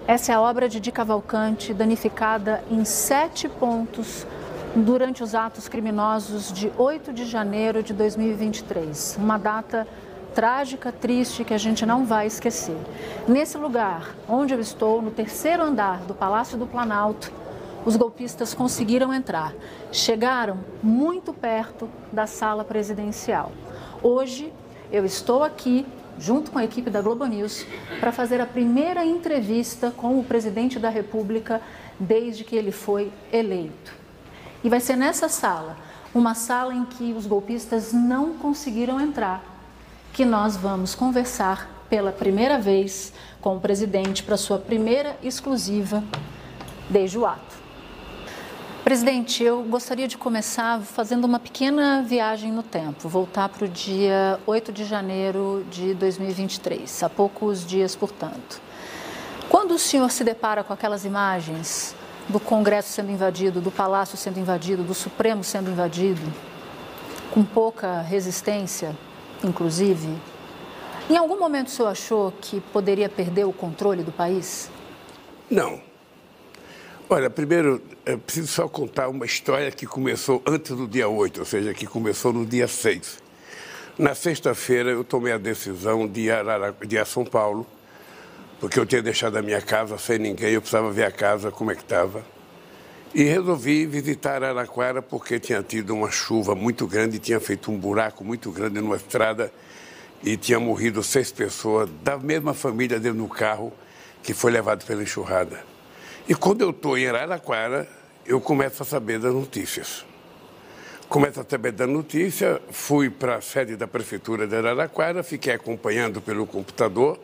Essa é a obra de Di Cavalcanti, danificada em 7 pontos durante os atos criminosos de 8 de janeiro de 2023. Uma data trágica, triste, que a gente não vai esquecer. Nesse lugar onde eu estou, no 3º andar do Palácio do Planalto, os golpistas conseguiram entrar. Chegaram muito perto da sala presidencial. Hoje, eu estou aqui, junto com a equipe da Globo News, para fazer a primeira entrevista com o presidente da República desde que ele foi eleito. E vai ser nessa sala, uma sala em que os golpistas não conseguiram entrar, que nós vamos conversar pela primeira vez com o presidente para sua primeira exclusiva desde o ato. Presidente, eu gostaria de começar fazendo uma pequena viagem no tempo, voltar para o dia 8 de janeiro de 2023, há poucos dias, portanto. Quando o senhor se depara com aquelas imagens do Congresso sendo invadido, do Palácio sendo invadido, do Supremo sendo invadido, com pouca resistência, inclusive, em algum momento o senhor achou que poderia perder o controle do país? Não. Olha, primeiro, eu preciso só contar uma história que começou antes do dia 8, ou seja, que começou no dia 6. Na sexta-feira, eu tomei a decisão de ir a São Paulo, porque eu tinha deixado a minha casa sem ninguém, eu precisava ver a casa, como é que estava. E resolvi visitar Araraquara porque tinha tido uma chuva muito grande, tinha feito um buraco muito grande numa estrada e tinha morrido 6 pessoas da mesma família dentro do carro que foi levado pela enxurrada. E quando eu estou em Araraquara, eu começo a saber das notícias. Começo a saber da notícia, fui para a sede da Prefeitura de Araraquara, fiquei acompanhando pelo computador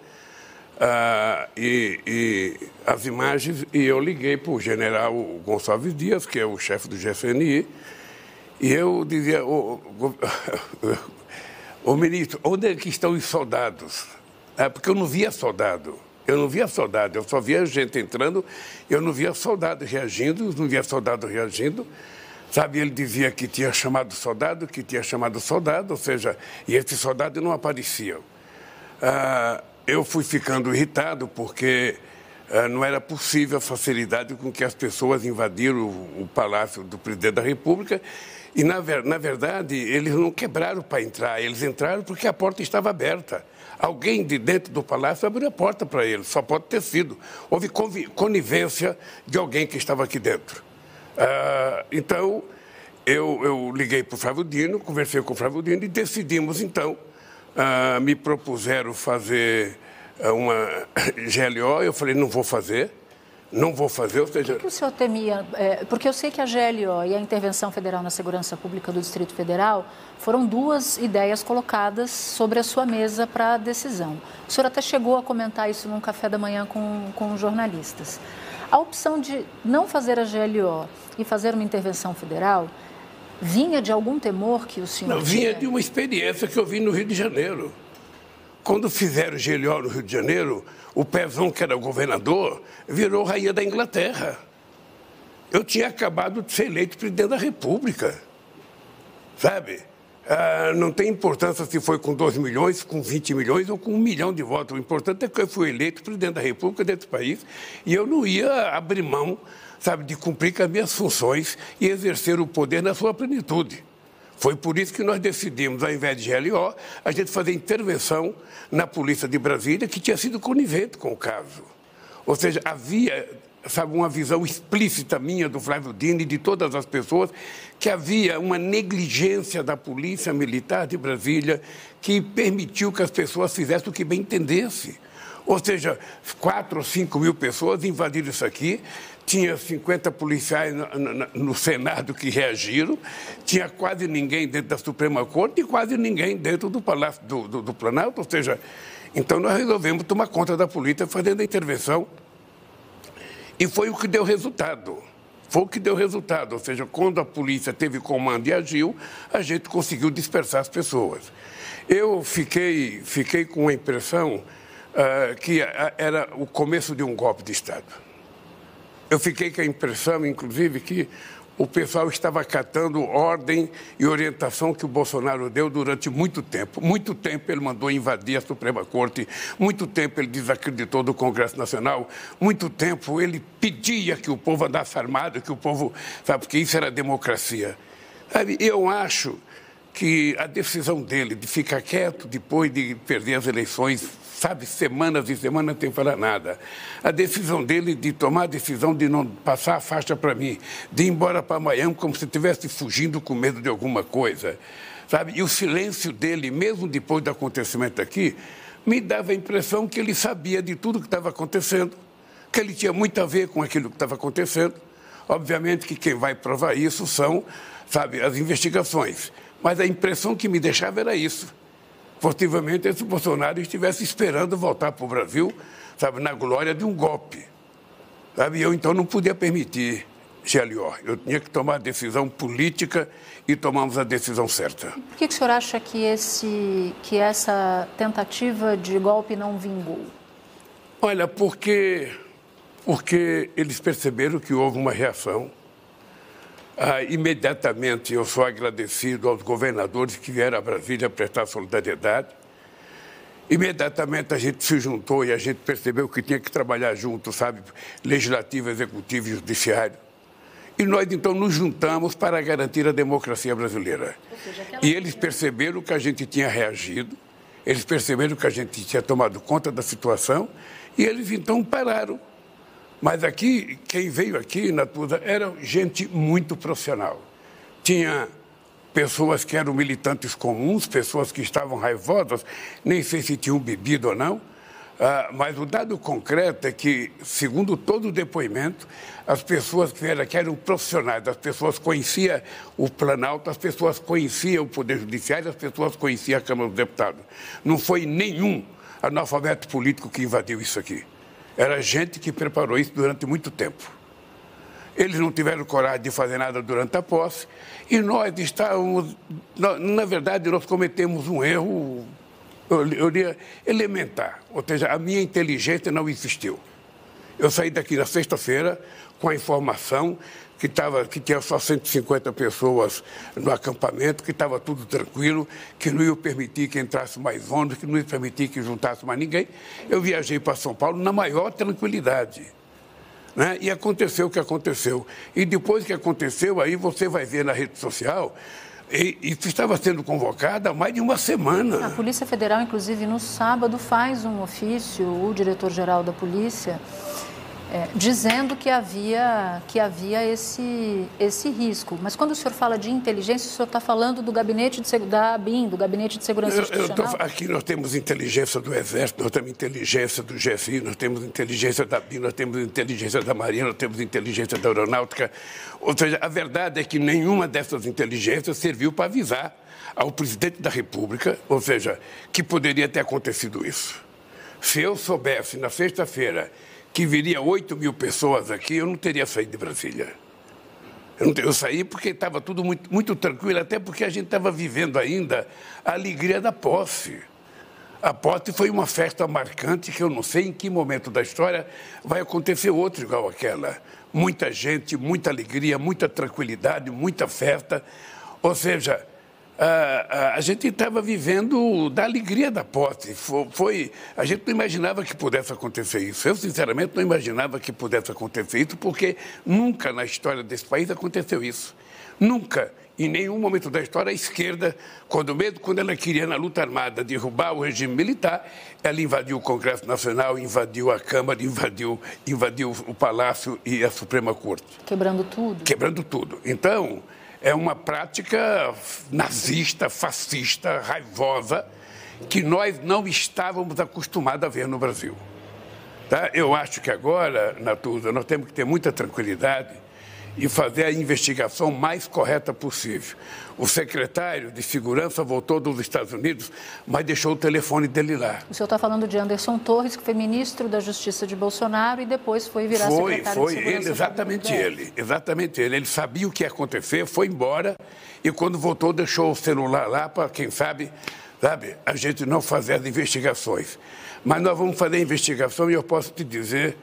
e as imagens, e eu liguei para o general Gonçalves Dias, que é o chefe do GCNI, e eu dizia, ô ministro, onde é que estão os soldados? Porque eu não via soldado. Eu só via gente entrando, eu não via soldado reagindo, Sabe, ele dizia que tinha chamado soldado, ou seja, e esses soldados não apareciam. Eu fui ficando irritado porque não era possível a facilidade com que as pessoas invadiram o Palácio do Presidente da República e, na verdade, eles não quebraram para entrar, eles entraram porque a porta estava aberta. Alguém de dentro do palácio abriu a porta para eles, só pode ter sido. Houve conivência de alguém que estava aqui dentro. Então, eu liguei para o Flávio Dino, conversei com o Flávio Dino e decidimos, então, me propuseram fazer uma GLO, eu falei, não vou fazer, ou seja... O que o senhor temia? Porque eu sei que a GLO e a Intervenção Federal na Segurança Pública do Distrito Federal foram 2 ideias colocadas sobre a sua mesa para decisão. O senhor até chegou a comentar isso num café da manhã com jornalistas. A opção de não fazer a GLO e fazer uma intervenção federal vinha de algum temor que o senhor tinha? Vinha de uma experiência que eu vi no Rio de Janeiro. Quando fizeram GLO no Rio de Janeiro, o Pezão, que era governador, virou rainha da Inglaterra. Eu tinha acabado de ser eleito presidente da República, sabe? Não tem importância se foi com 2 milhões, com 20 milhões ou com 1 milhão de votos. O importante é que eu fui eleito presidente da República desse país e eu não ia abrir mão, sabe, de cumprir com as minhas funções e exercer o poder na sua plenitude. Foi por isso que nós decidimos, ao invés de GLO, a gente fazer intervenção na Polícia de Brasília, que tinha sido conivente com o caso. Ou seja, havia, sabe, uma visão explícita minha, do Flávio Dino e de todas as pessoas, que havia uma negligência da Polícia Militar de Brasília que permitiu que as pessoas fizessem o que bem entendesse. Ou seja, 4 ou 5 mil pessoas invadiram isso aqui, tinha 50 policiais no Senado que reagiram, tinha quase ninguém dentro da Suprema Corte e quase ninguém dentro do Palácio do Planalto. Ou seja, então nós resolvemos tomar conta da polícia fazendo a intervenção e foi o que deu resultado. Ou seja, quando a polícia teve comando e agiu, a gente conseguiu dispersar as pessoas. Eu fiquei com a impressão que era o começo de um golpe de Estado. Eu fiquei com a impressão, inclusive, que o pessoal estava acatando ordem e orientação que o Bolsonaro deu durante muito tempo. Muito tempo ele mandou invadir a Suprema Corte, muito tempo ele desacreditou do Congresso Nacional, muito tempo ele pedia que o povo andasse armado, que o povo, sabe, porque isso era democracia. Sabe, eu acho que a decisão dele de ficar quieto depois de perder as eleições, sabe, semanas e semanas sem falar nada. A decisão dele de tomar a decisão de não passar a faixa para mim, de ir embora para Miami como se estivesse fugindo com medo de alguma coisa, sabe? E o silêncio dele, mesmo depois do acontecimento aqui, me dava a impressão que ele sabia de tudo que estava acontecendo, que ele tinha muito a ver com aquilo que estava acontecendo. Obviamente que quem vai provar isso são, sabe, as investigações. Mas a impressão que me deixava era isso. Possivelmente esse Bolsonaro estivesse esperando voltar para o Brasil, sabe, na glória de um golpe. Sabe? Eu, então, não podia permitir, GLO. Eu tinha que tomar a decisão política e tomamos a decisão certa. Por que o senhor acha que essa tentativa de golpe não vingou? Olha, porque eles perceberam que houve uma reação. Imediatamente eu sou agradecido aos governadores que vieram a Brasília prestar solidariedade. Imediatamente a gente se juntou e a gente percebeu que tinha que trabalhar junto, sabe, legislativo, executivo e judiciário. E nós então nos juntamos para garantir a democracia brasileira. E eles perceberam que a gente tinha reagido, eles perceberam que a gente tinha tomado conta da situação e eles então pararam. Mas aqui, quem veio aqui, Natuza, era gente muito profissional. Tinha pessoas que eram militantes comuns, pessoas que estavam raivosas, nem sei se tinham bebido ou não, mas o dado concreto é que, segundo todo o depoimento, as pessoas que vieram aqui eram profissionais, as pessoas conheciam o Planalto, as pessoas conheciam o Poder Judiciário, as pessoas conheciam a Câmara dos Deputados. Não foi nenhum analfabeto político que invadiu isso aqui. Era gente que preparou isso durante muito tempo. Eles não tiveram coragem de fazer nada durante a posse e nós estávamos... Na verdade, nós cometemos um erro, eu diria, elementar. Ou seja, a minha inteligência não existiu. Eu saí daqui na sexta-feira com a informação que tinha só 150 pessoas no acampamento, que estava tudo tranquilo, que não ia permitir que entrasse mais ônibus, que não ia permitir que juntasse mais ninguém. Eu viajei para São Paulo na maior tranquilidade. Né? E aconteceu o que aconteceu. E depois que aconteceu, aí você vai ver na rede social, isso estava sendo convocado há mais de uma semana. A Polícia Federal, inclusive, no sábado, faz um ofício, o diretor-geral da Polícia, dizendo que havia esse risco. Mas quando o senhor fala de inteligência, o senhor está falando do gabinete da ABIN, do Gabinete de Segurança Institucional? Aqui nós temos inteligência do Exército, nós temos inteligência do GSI, nós temos inteligência da ABIN, nós temos inteligência da Marinha, nós temos inteligência da Aeronáutica. Ou seja, a verdade é que nenhuma dessas inteligências serviu para avisar ao presidente da República, ou seja, que poderia ter acontecido isso. Se eu soubesse, na sexta-feira, que viria 8 mil pessoas aqui, eu não teria saído de Brasília. Eu saí porque estava tudo muito, muito tranquilo, até porque a gente estava vivendo ainda a alegria da posse. A posse foi uma festa marcante que eu não sei em que momento da história vai acontecer outro igual aquela. Muita gente, muita alegria, muita tranquilidade, muita festa. Ou seja, a gente estava vivendo da alegria da posse. A gente não imaginava que pudesse acontecer isso. Eu, sinceramente, não imaginava que pudesse acontecer isso, porque nunca na história desse país aconteceu isso. Nunca, em nenhum momento da história, a esquerda, quando ela queria, na luta armada, derrubar o regime militar, ela invadiu o Congresso Nacional, invadiu a Câmara, invadiu o Palácio e a Suprema Corte. Quebrando tudo? Quebrando tudo. Então, é uma prática nazista, fascista, raivosa, que nós não estávamos acostumados a ver no Brasil. Tá? Eu acho que agora, Natuza, nós temos que ter muita tranquilidade e fazer a investigação mais correta possível. O secretário de Segurança voltou dos Estados Unidos, mas deixou o telefone dele lá. O senhor está falando de Anderson Torres, que foi ministro da Justiça de Bolsonaro e depois foi virar secretário de Segurança. Exatamente ele. Ele sabia o que ia acontecer, foi embora e quando voltou deixou o celular lá para, quem sabe, a gente não fazer as investigações. Mas nós vamos fazer a investigação e eu posso te dizer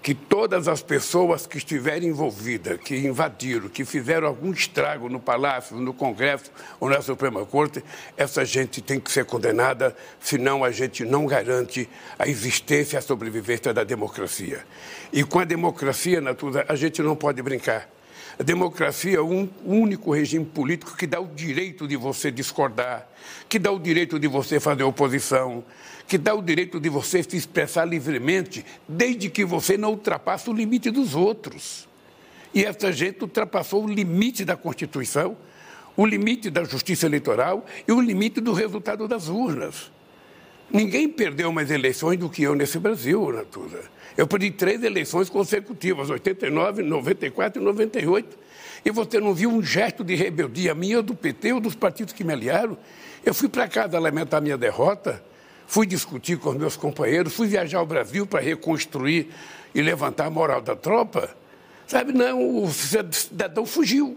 que todas as pessoas que estiverem envolvidas, que invadiram, que fizeram algum estrago no Palácio, no Congresso ou na Suprema Corte, essa gente tem que ser condenada, senão a gente não garante a existência e a sobrevivência da democracia. E com a democracia, Natuza, a gente não pode brincar. A democracia é o único regime político que dá o direito de você discordar, que dá o direito de você fazer oposição, que dá o direito de você se expressar livremente, desde que você não ultrapasse o limite dos outros. E essa gente ultrapassou o limite da Constituição, o limite da justiça eleitoral e o limite do resultado das urnas. Ninguém perdeu mais eleições do que eu nesse Brasil, Natuza. Eu perdi 3 eleições consecutivas, 89, 94 e 98. E você não viu um gesto de rebeldia minha, do PT ou dos partidos que me aliaram? Eu fui para casa lamentar minha derrota, fui discutir com os meus companheiros, fui viajar ao Brasil para reconstruir e levantar a moral da tropa. Sabe, não, o cidadão fugiu.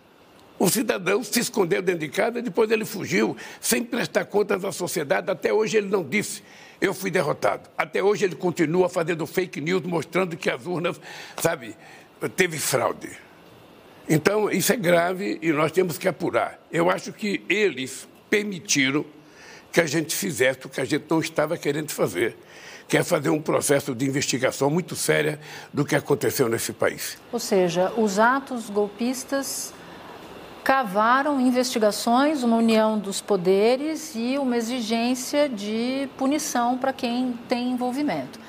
O cidadão se escondeu dentro de casa, depois ele fugiu, sem prestar contas à sociedade. Até hoje ele não disse, eu fui derrotado. Até hoje ele continua fazendo fake news, mostrando que as urnas, sabe, teve fraude. Então, isso é grave e nós temos que apurar. Eu acho que eles permitiram que a gente fizesse o que a gente não estava querendo fazer, que é fazer um processo de investigação muito séria do que aconteceu nesse país. Ou seja, os atos golpistas cavaram investigações, uma união dos poderes e uma exigência de punição para quem tem envolvimento.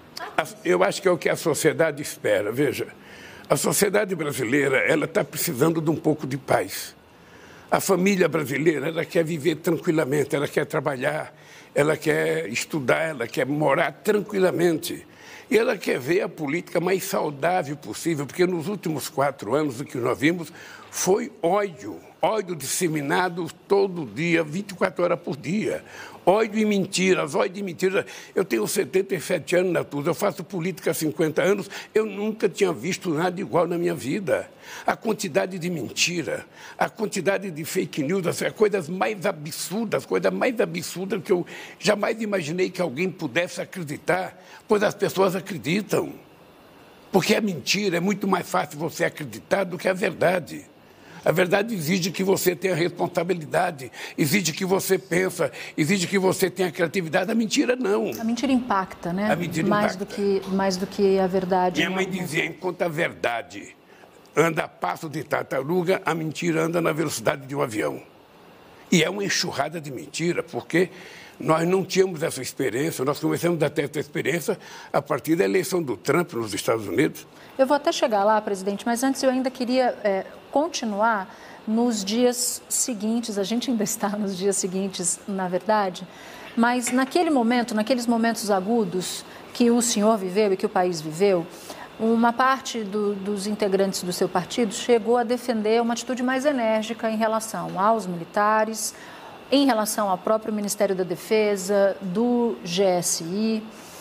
Eu acho que é o que a sociedade espera. Veja, a sociedade brasileira ela está precisando de um pouco de paz. A família brasileira ela quer viver tranquilamente, ela quer trabalhar, ela quer estudar, ela quer morar tranquilamente. E ela quer ver a política mais saudável possível, porque nos últimos 4 anos o que nós vimos foi ódio disseminado todo dia, 24 horas por dia. Ódio e mentiras. Eu tenho 77 anos, Natuza, eu faço política há 50 anos, eu nunca tinha visto nada igual na minha vida. A quantidade de mentira, a quantidade de fake news, as coisas mais absurdas que eu jamais imaginei que alguém pudesse acreditar, pois as pessoas acreditam. Porque a mentira é muito mais fácil você acreditar do que a verdade. A verdade exige que você tenha responsabilidade, exige que você pensa, exige que você tenha criatividade. A mentira não. A mentira impacta, né? A mentira mais impacta. Mais do que a verdade. Minha mãe dizia, enquanto a verdade anda a passo de tartaruga, a mentira anda na velocidade de um avião. E é uma enxurrada de mentira, porque nós não tínhamos essa experiência, nós começamos a ter essa experiência a partir da eleição do Trump nos Estados Unidos. Eu vou até chegar lá, presidente, mas antes eu ainda queria continuar nos dias seguintes, a gente ainda está nos dias seguintes, na verdade, mas naquele momento, naqueles momentos agudos que o senhor viveu e que o país viveu, uma parte dos integrantes do seu partido chegou a defender uma atitude mais enérgica em relação aos militares, em relação ao próprio Ministério da Defesa, do GSI.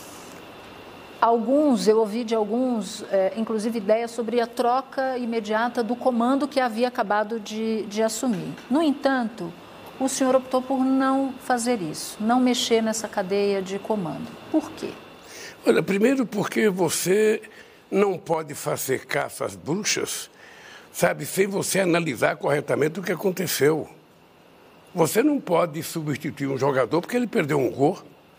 Eu ouvi de alguns, inclusive, ideias sobre a troca imediata do comando que havia acabado de assumir. No entanto, o senhor optou por não fazer isso, não mexer nessa cadeia de comando. Por quê? Olha, primeiro porque você não pode fazer caça às bruxas, sabe, sem você analisar corretamente o que aconteceu. Você não pode substituir um jogador porque ele perdeu um gol.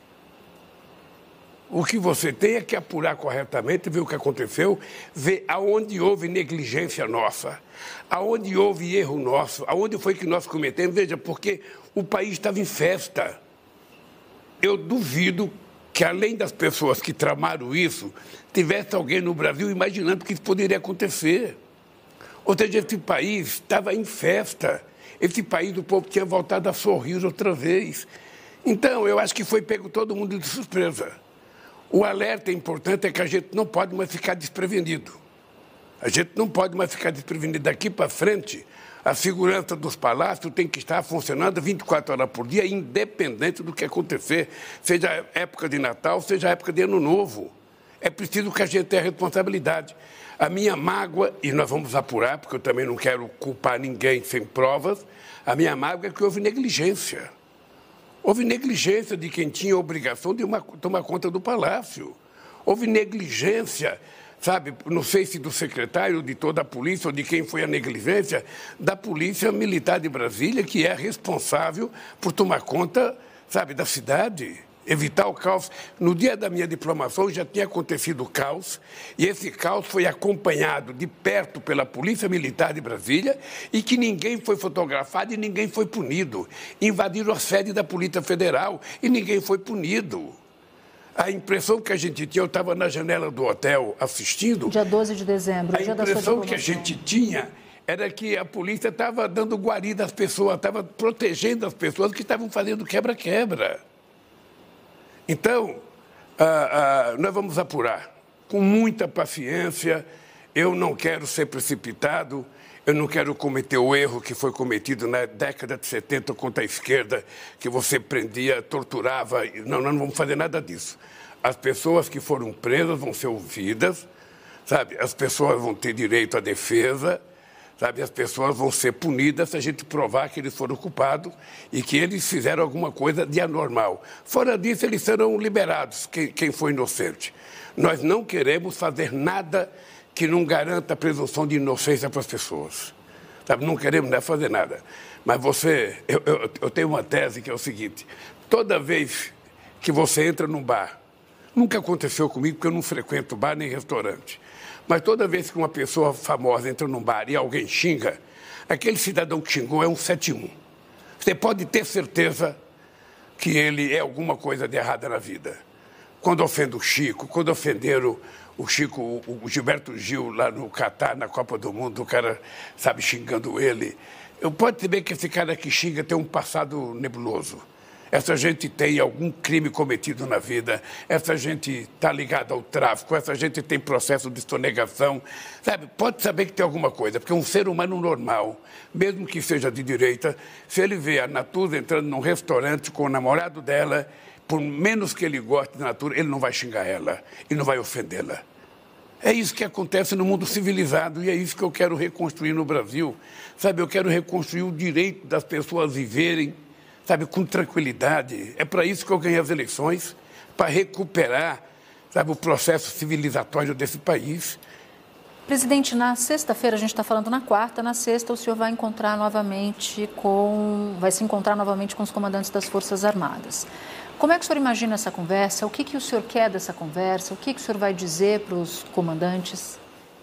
O que você tem é que apurar corretamente, ver o que aconteceu, ver aonde houve negligência nossa, aonde houve erro nosso, aonde foi que nós cometemos. Veja, porque o país estava em festa. Eu duvido que, além das pessoas que tramaram isso, tivesse alguém no Brasil imaginando que isso poderia acontecer. Ou seja, esse país estava em festa. Esse país, o povo tinha voltado a sorrir outra vez. Então, eu acho que foi pego todo mundo de surpresa. O alerta importante é que a gente não pode mais ficar desprevenido. A gente não pode mais ficar desprevenido. Daqui para frente, a segurança dos palácios tem que estar funcionando 24 horas por dia, independente do que acontecer, seja época de Natal, seja época de Ano Novo. É preciso que a gente tenha responsabilidade. A minha mágoa, e nós vamos apurar, porque eu também não quero culpar ninguém sem provas, a minha mágoa é que houve negligência. Houve negligência de quem tinha a obrigação de tomar conta do palácio. Houve negligência, sabe, não sei se do secretário, de toda a polícia, ou de quem foi a negligência, da Polícia Militar de Brasília, que é responsável por tomar conta, sabe, da cidade, evitar o caos. No dia da minha diplomação já tinha acontecido o caos, e esse caos foi acompanhado de perto pela Polícia Militar de Brasília, e que ninguém foi fotografado e ninguém foi punido. Invadiram a sede da Polícia Federal e ninguém foi punido. A impressão que a gente tinha, eu estava na janela do hotel assistindo... Dia 12 de dezembro, dia da sua diplomação. A impressão que a gente tinha era que a polícia estava dando guarida às pessoas, estava protegendo as pessoas que estavam fazendo quebra-quebra. Então, nós vamos apurar com muita paciência. Eu não quero ser precipitado, eu não quero cometer o erro que foi cometido na década de 70 contra a esquerda, que você prendia, torturava. Não, nós não vamos fazer nada disso. As pessoas que foram presas vão ser ouvidas, sabe? As pessoas vão ter direito à defesa, sabe? As pessoas vão ser punidas se a gente provar que eles foram culpados e que eles fizeram alguma coisa de anormal. Fora disso, eles serão liberados, quem foi inocente. Nós não queremos fazer nada que não garanta a presunção de inocência para as pessoas. Sabe? Não queremos fazer nada. Mas eu tenho uma tese que é o seguinte: toda vez que você entra num bar, nunca aconteceu comigo porque eu não frequento bar nem restaurante, mas toda vez que uma pessoa famosa entra num bar e alguém xinga, aquele cidadão que xingou é um 71. Você pode ter certeza que ele é alguma coisa de errada na vida. Quando ofende o Chico, quando ofenderam o Chico, o Gilberto Gil, lá no Catar, na Copa do Mundo, o cara, sabe, xingando ele. Eu posso saber que esse cara que xinga tem um passado nebuloso. Essa gente tem algum crime cometido na vida, essa gente está ligada ao tráfico, essa gente tem processo de sonegação, sabe? Pode saber que tem alguma coisa, porque um ser humano normal, mesmo que seja de direita, se ele vê a Natuza entrando num restaurante com o namorado dela, por menos que ele goste da Natuza, ele não vai xingar ela e não vai ofendê-la. É isso que acontece no mundo civilizado e é isso que eu quero reconstruir no Brasil. Sabe, eu quero reconstruir o direito das pessoas viverem, sabe, com tranquilidade. É para isso que eu ganhei as eleições, para recuperar, sabe, o processo civilizatório desse país. Presidente, na sexta-feira, a gente está falando na quarta, na sexta o senhor vai se encontrar novamente com os comandantes das Forças Armadas. Como é que o senhor imagina essa conversa? O que o senhor quer dessa conversa? O que o senhor vai dizer para os comandantes?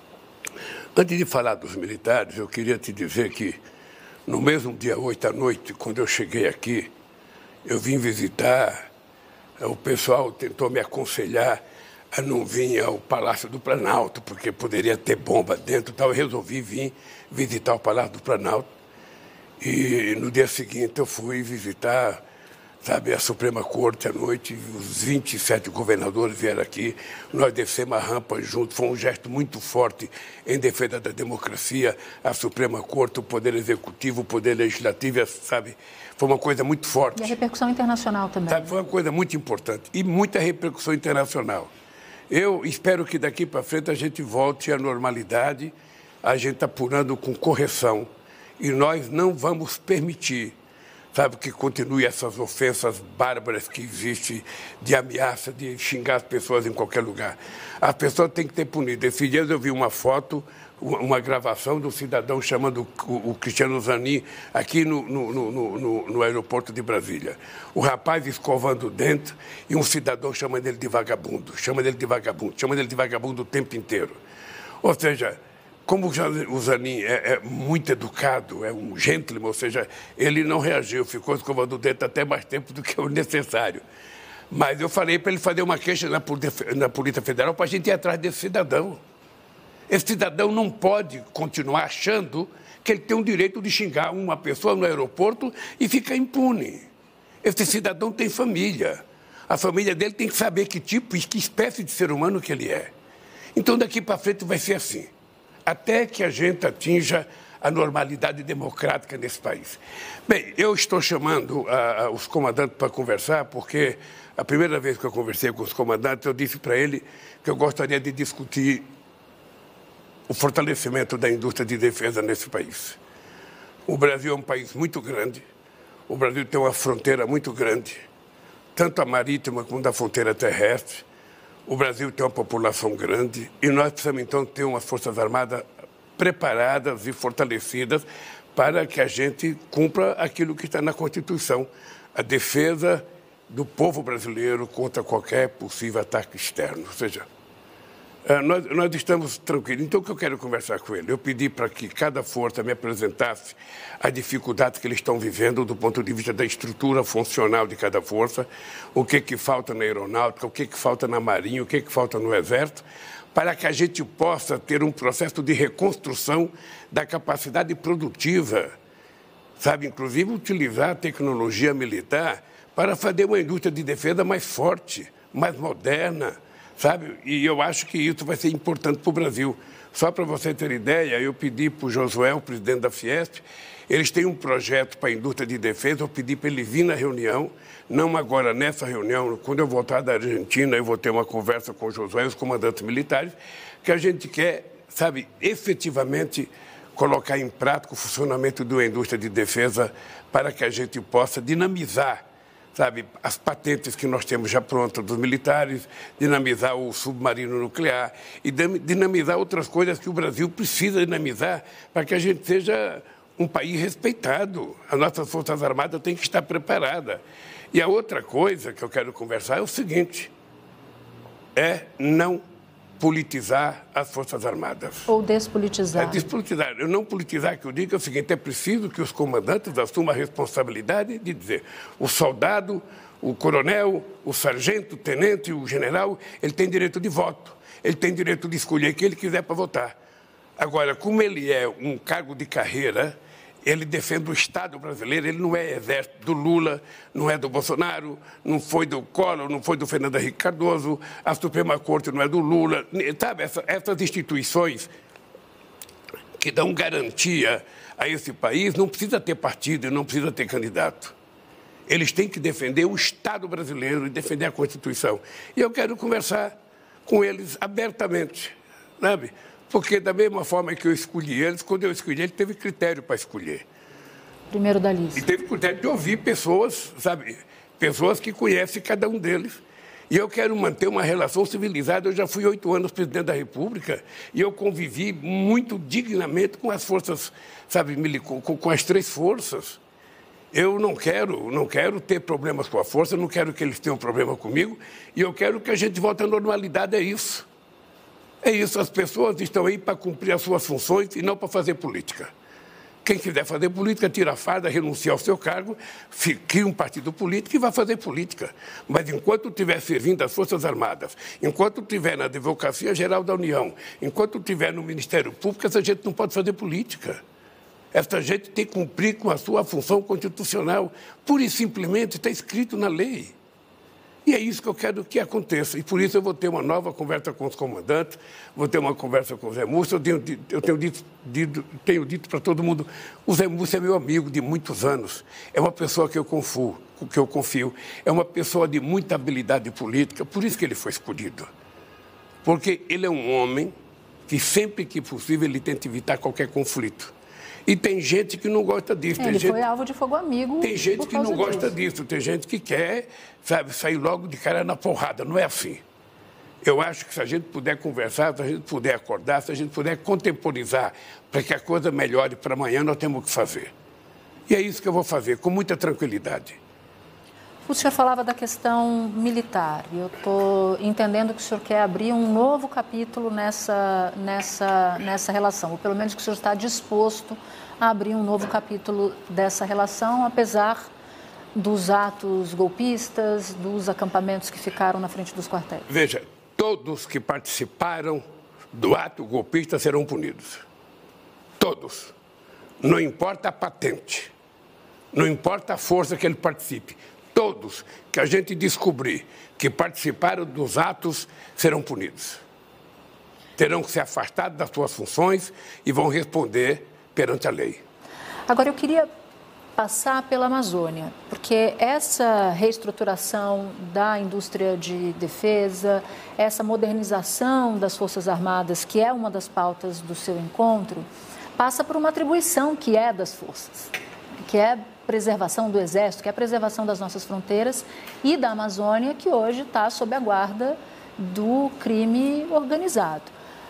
Antes de falar dos militares, eu queria te dizer que no mesmo dia 8 à noite, quando eu cheguei aqui, eu vim visitar, o pessoal tentou me aconselhar a não vir ao Palácio do Planalto, porque poderia ter bomba dentro, então eu resolvi vir visitar o Palácio do Planalto. E no dia seguinte eu fui visitar, sabe, a Suprema Corte à noite, os 27 governadores vieram aqui, nós descemos a rampa juntos, foi um gesto muito forte em defesa da democracia, a Suprema Corte, o Poder Executivo, o Poder Legislativo, sabe, foi uma coisa muito forte. E a repercussão internacional também. Sabe, foi uma coisa muito importante e muita repercussão internacional. Eu espero que daqui para frente a gente volte à normalidade, a gente está apurando com correção e nós não vamos permitir, sabe, que continue essas ofensas bárbaras que existem de ameaça, de xingar as pessoas em qualquer lugar. As pessoas têm que ter punido. Esses dias eu vi uma foto, uma gravação do cidadão chamando o Cristiano Zanin aqui no aeroporto de Brasília. O rapaz escovando o dente e um cidadão chamando ele de vagabundo, chamando ele de vagabundo o tempo inteiro. Ou seja, como o Zanin é muito educado, é um gentleman, ou seja, ele não reagiu, ficou escovando o dente até mais tempo do que o necessário. Mas eu falei para ele fazer uma queixa na Polícia Federal para a gente ir atrás desse cidadão. Esse cidadão não pode continuar achando que ele tem o direito de xingar uma pessoa no aeroporto e ficar impune. Esse cidadão tem família. A família dele tem que saber que tipo e que espécie de ser humano que ele é. Então, daqui para frente vai ser assim, até que a gente atinja a normalidade democrática nesse país. Bem, eu estou chamando os comandantes para conversar, porque a primeira vez que eu conversei com os comandantes, eu disse para ele que eu gostaria de discutir o fortalecimento da indústria de defesa nesse país. O Brasil é um país muito grande, o Brasil tem uma fronteira muito grande, tanto a marítima quanto a fronteira terrestre. O Brasil tem uma população grande e nós precisamos, então, ter umas Forças Armadas preparadas e fortalecidas para que a gente cumpra aquilo que está na Constituição, a defesa do povo brasileiro contra qualquer possível ataque externo. Ou seja, nós estamos tranquilos. Então, o que eu quero conversar com ele? Eu pedi para que cada força me apresentasse as dificuldades que eles estão vivendo do ponto de vista da estrutura funcional de cada força, o que falta na aeronáutica, o que falta na marinha, o que falta no exército, para que a gente possa ter um processo de reconstrução da capacidade produtiva, sabe? Inclusive, utilizar a tecnologia militar para fazer uma indústria de defesa mais forte, mais moderna, sabe? E eu acho que isso vai ser importante para o Brasil. Só para você ter ideia, eu pedi para o Josué, o presidente da Fiesp, eles têm um projeto para a indústria de defesa, eu pedi para ele vir na reunião, não agora nessa reunião, quando eu voltar da Argentina, eu vou ter uma conversa com o Josué e os comandantes militares, que a gente quer, sabe, efetivamente colocar em prática o funcionamento de uma indústria de defesa para que a gente possa dinamizar, sabe, as patentes que nós temos já prontas dos militares, dinamizar o submarino nuclear e dinamizar outras coisas que o Brasil precisa dinamizar para que a gente seja um país respeitado. As nossas Forças Armadas têm que estar preparadas. E a outra coisa que eu quero conversar é o seguinte, é não politizar as Forças Armadas. Ou despolitizar. É despolitizar. Eu não politizar, que eu digo é o seguinte, é preciso que os comandantes assumam a responsabilidade de dizer o soldado, o coronel, o sargento, o tenente, o general, ele tem direito de voto, ele tem direito de escolher quem ele quiser para votar. Agora, como ele é um cargo de carreira, ele defende o Estado brasileiro, ele não é exército do Lula, não é do Bolsonaro, não foi do Collor, não foi do Fernando Henrique Cardoso, a Suprema Corte não é do Lula. Sabe, essas instituições que dão garantia a esse país não precisa ter partido e não precisa ter candidato. Eles têm que defender o Estado brasileiro e defender a Constituição. E eu quero conversar com eles abertamente, sabe? Porque da mesma forma que eu escolhi eles, quando eu escolhi eles, teve critério para escolher. Primeiro da lista. E teve critério de ouvir pessoas, sabe, pessoas que conhecem cada um deles. E eu quero manter uma relação civilizada. Eu já fui 8 anos presidente da República e eu convivi muito dignamente com as forças, sabe, com as 3 forças. Eu não quero ter problemas com a força, não quero que eles tenham problema comigo e eu quero que a gente volte à normalidade, é isso. É isso, as pessoas estão aí para cumprir as suas funções e não para fazer política. Quem quiser fazer política, tira a farda, renuncia ao seu cargo, cria um partido político e vai fazer política. Mas enquanto estiver servindo as Forças Armadas, enquanto estiver na Advocacia Geral da União, enquanto estiver no Ministério Público, essa gente não pode fazer política. Essa gente tem que cumprir com a sua função constitucional. Pura e simplesmente está escrito na lei. E é isso que eu quero que aconteça. E por isso eu vou ter uma nova conversa com os comandantes, vou ter uma conversa com o Zé Múcio. Eu tenho dito para todo mundo, o Zé Múcio é meu amigo de muitos anos. É uma pessoa que eu confio. É uma pessoa de muita habilidade política, por isso que ele foi escolhido. Porque ele é um homem que sempre que possível ele tenta evitar qualquer conflito. E tem gente que não gosta disso. Ele foi alvo de fogo amigo. Tem gente que não gosta disso. Tem gente que quer, sabe, sair logo de cara na porrada. Não é assim. Eu acho que se a gente puder conversar, se a gente puder acordar, se a gente puder contemporizar para que a coisa melhore para amanhã, nós temos que fazer. E é isso que eu vou fazer, com muita tranquilidade. O senhor falava da questão militar. Eu estou entendendo que o senhor quer abrir um novo capítulo nessa relação, ou pelo menos que o senhor está disposto a abrir um novo capítulo dessa relação, apesar dos atos golpistas, dos acampamentos que ficaram na frente dos quartéis. Veja, todos que participaram do ato golpista serão punidos. Todos. Não importa a patente, não importa a força que ele participe. Todos que a gente descobrir que participaram dos atos serão punidos. Terão que ser afastados das suas funções e vão responder perante a lei. Agora, eu queria passar pela Amazônia, porque essa reestruturação da indústria de defesa, essa modernização das Forças Armadas, que é uma das pautas do seu encontro, passa por uma atribuição que é das forças, que é preservação do Exército, que é a preservação das nossas fronteiras e da Amazônia, que hoje está sob a guarda do crime organizado.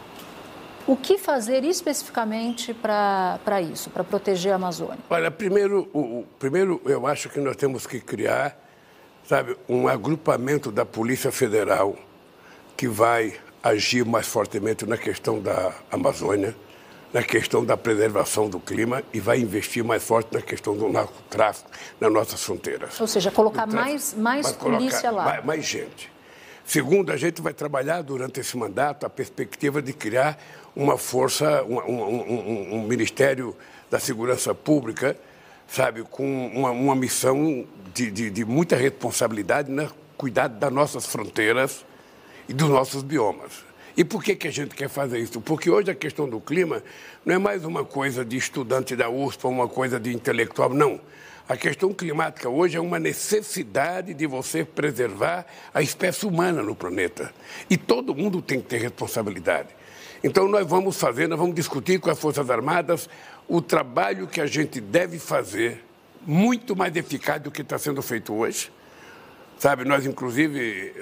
O que fazer especificamente para isso, para proteger a Amazônia? Olha, primeiro eu acho que nós temos que criar, sabe, um agrupamento da Polícia Federal que vai agir mais fortemente na questão da Amazônia, na questão da preservação do clima e vai investir mais forte na questão do narcotráfico nas nossas fronteiras. Ou seja, colocar mais polícia lá. Mais gente. Segundo, a gente vai trabalhar durante esse mandato a perspectiva de criar uma força, um Ministério da Segurança Pública, sabe, com uma missão de muita responsabilidade no cuidado das nossas fronteiras e dos nossos biomas. E por que a gente quer fazer isso? Porque hoje a questão do clima não é mais uma coisa de estudante da USP ou uma coisa de intelectual, não. A questão climática hoje é uma necessidade de você preservar a espécie humana no planeta. E todo mundo tem que ter responsabilidade. Então nós vamos discutir com as Forças Armadas o trabalho que a gente deve fazer muito mais eficaz do que está sendo feito hoje. Sabe, nós, inclusive,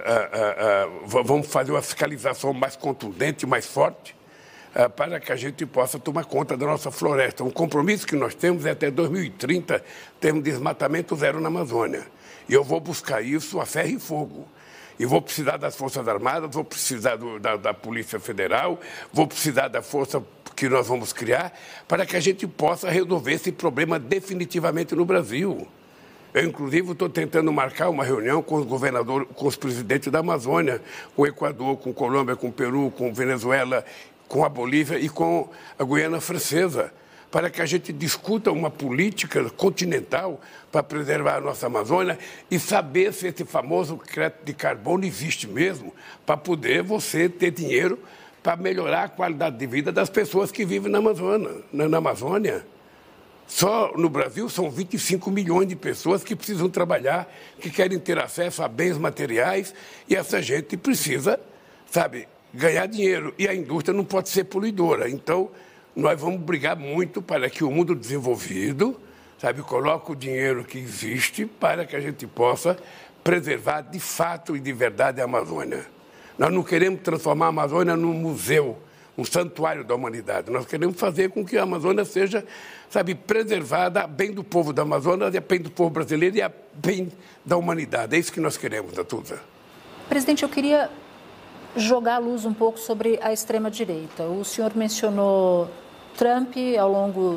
vamos fazer uma fiscalização mais contundente, mais forte, para que a gente possa tomar conta da nossa floresta. Um compromisso que nós temos é até 2030 termos desmatamento zero na Amazônia. E eu vou buscar isso a ferro e fogo. E vou precisar das Forças Armadas, vou precisar da Polícia Federal, vou precisar da força que nós vamos criar para que a gente possa resolver esse problema definitivamente no Brasil. Eu, inclusive, estou tentando marcar uma reunião com os governadores, com os presidentes da Amazônia, com o Equador, com Colômbia, com o Peru, com Venezuela, com a Bolívia e com a Guiana Francesa, para que a gente discuta uma política continental para preservar a nossa Amazônia e saber se esse famoso crédito de carbono existe mesmo, para poder você ter dinheiro para melhorar a qualidade de vida das pessoas que vivem na Amazônia. Só no Brasil são 25 milhões de pessoas que precisam trabalhar, que querem ter acesso a bens materiais e essa gente precisa, sabe, ganhar dinheiro. E a indústria não pode ser poluidora. Então, nós vamos brigar muito para que o mundo desenvolvido, sabe, coloque o dinheiro que existe para que a gente possa preservar de fato e de verdade a Amazônia. Nós não queremos transformar a Amazônia num museu, um santuário da humanidade. Nós queremos fazer com que a Amazônia seja, sabe, preservada a bem do povo da Amazônia, a bem do povo brasileiro e a bem da humanidade. É isso que nós queremos, Natuza. Presidente, eu queria jogar a luz um pouco sobre a extrema-direita. O senhor mencionou Trump ao longo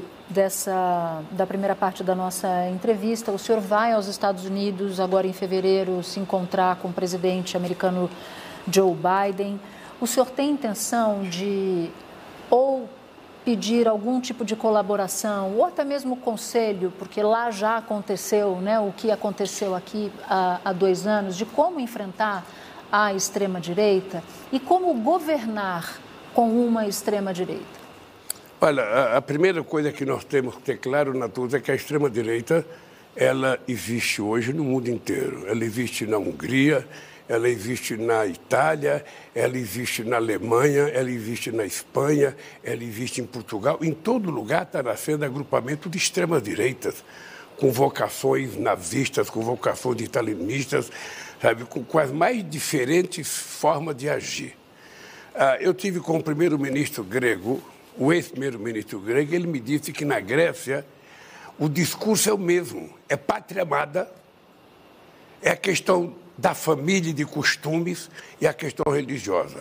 da primeira parte da nossa entrevista. O senhor vai aos Estados Unidos agora em fevereiro se encontrar com o presidente americano Joe Biden. O senhor tem intenção de ou pedir algum tipo de colaboração ou até mesmo conselho, porque lá já aconteceu, né, o que aconteceu aqui há 2 anos, de como enfrentar a extrema-direita e como governar com uma extrema-direita? Olha, a primeira coisa que nós temos que ter claro, Natuza, é que a extrema-direita, ela existe hoje no mundo inteiro. Ela existe na Hungria, ela existe na Itália, ela existe na Alemanha, ela existe na Espanha, ela existe em Portugal. Em todo lugar está nascendo agrupamento de extremas-direitas, com vocações nazistas, com vocações italianistas, sabe, com as mais diferentes formas de agir. Eu tive com o primeiro-ministro grego, o ex-primeiro-ministro grego, ele me disse que na Grécia o discurso é o mesmo, é pátria amada, é a questão da família e de costumes e a questão religiosa.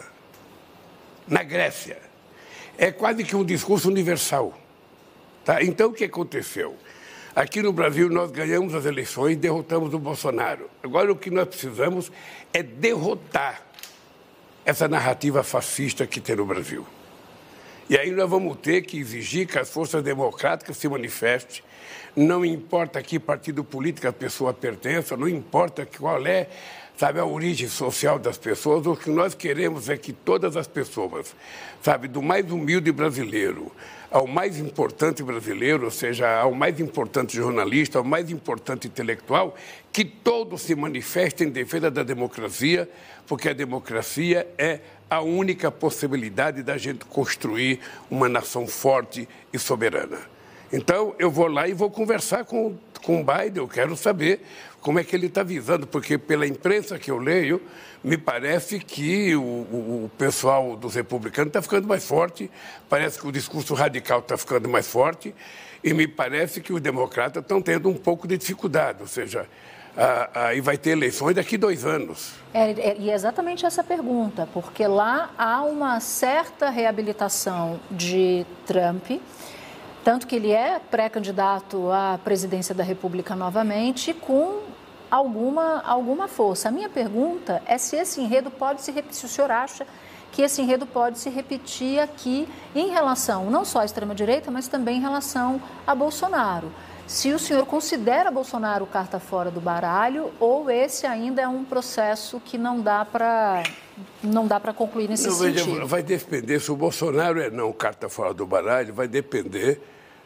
Na Grécia, é quase que um discurso universal. Tá? Então, o que aconteceu? Aqui no Brasil, nós ganhamos as eleições e derrotamos o Bolsonaro. Agora, o que nós precisamos é derrotar essa narrativa fascista que tem no Brasil. E aí nós vamos ter que exigir que as forças democráticas se manifestem. Não importa a que partido político a pessoa pertença, não importa qual é, sabe, a origem social das pessoas. O que nós queremos é que todas as pessoas, sabe, do mais humilde brasileiro ao mais importante brasileiro, ou seja, ao mais importante jornalista, ao mais importante intelectual, que todos se manifestem em defesa da democracia, porque a democracia é a única possibilidade da gente construir uma nação forte e soberana. Então, eu vou lá e vou conversar com o Biden, eu quero saber como é que ele está visando, porque pela imprensa que eu leio, me parece que o pessoal dos republicanos está ficando mais forte, parece que o discurso radical está ficando mais forte, e me parece que os democratas estão tendo um pouco de dificuldade, ou seja, aí vai ter eleições daqui a 2 anos. E é exatamente essa pergunta, porque lá há uma certa reabilitação de Trump, tanto que ele é pré-candidato à presidência da República novamente, com alguma força. A minha pergunta é se esse enredo pode se repetir, se o senhor acha que esse enredo pode se repetir aqui em relação não só à extrema-direita, mas também em relação a Bolsonaro. Se o senhor considera Bolsonaro carta fora do baralho ou esse ainda é um processo que não dá para concluir nesse sentido? Vai depender, se o Bolsonaro é não carta fora do baralho, vai depender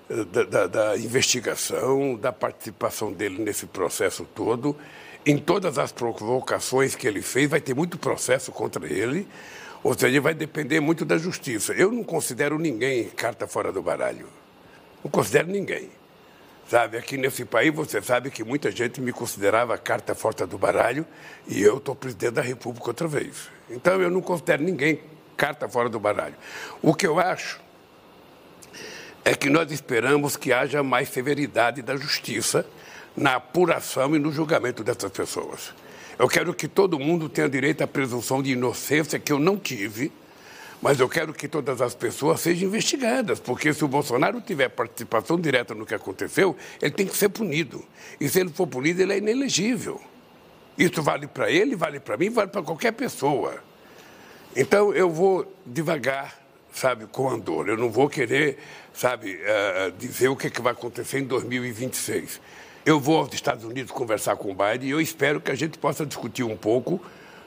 da investigação, da participação dele nesse processo todo. Em todas as provocações que ele fez, vai ter muito processo contra ele, ou seja, vai depender muito da justiça. Eu não considero ninguém carta fora do baralho. Não considero ninguém. Sabe, aqui nesse país, você sabe que muita gente me considerava carta fora do baralho e eu estou presidente da República outra vez. Então, eu não considero ninguém carta fora do baralho. O que eu acho é que nós esperamos que haja mais severidade da justiça na apuração e no julgamento dessas pessoas. Eu quero que todo mundo tenha direito à presunção de inocência, que eu não tive, mas eu quero que todas as pessoas sejam investigadas, porque se o Bolsonaro tiver participação direta no que aconteceu, ele tem que ser punido. E se ele for punido, ele é inelegível. Isso vale para ele, vale para mim, vale para qualquer pessoa. Então, eu vou devagar, sabe, com andor. Eu não vou querer, sabe, dizer o que vai acontecer em 2026. Eu vou aos Estados Unidos conversar com o Biden e eu espero que a gente possa discutir um pouco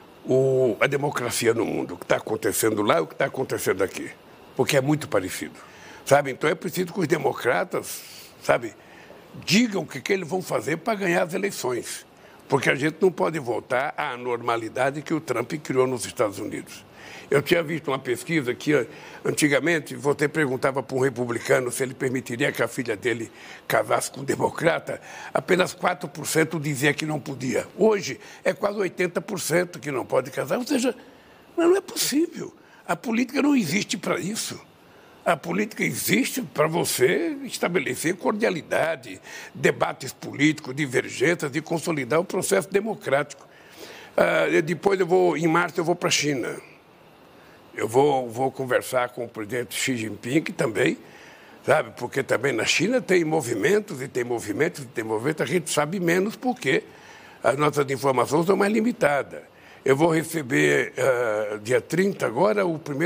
a democracia no mundo, o que está acontecendo lá e o que está acontecendo aqui, porque é muito parecido, sabe? Então é preciso que os democratas, sabe, digam o que eles vão fazer para ganhar as eleições, porque a gente não pode voltar à normalidade que o Trump criou nos Estados Unidos. Eu tinha visto uma pesquisa que, antigamente, você perguntava para um republicano se ele permitiria que a filha dele casasse com um democrata, apenas 4% dizia que não podia. Hoje, é quase 80% que não pode casar. Ou seja, não é possível. A política não existe para isso. A política existe para você estabelecer cordialidade, debates políticos, divergências e consolidar o processo democrático. Depois, em março, eu vou para a China. Eu vou conversar com o presidente Xi Jinping também, sabe? Porque também na China tem movimentos, e tem movimentos, e tem movimentos. A gente sabe menos porque as nossas informações são mais limitadas. Eu vou receber, dia 30 agora,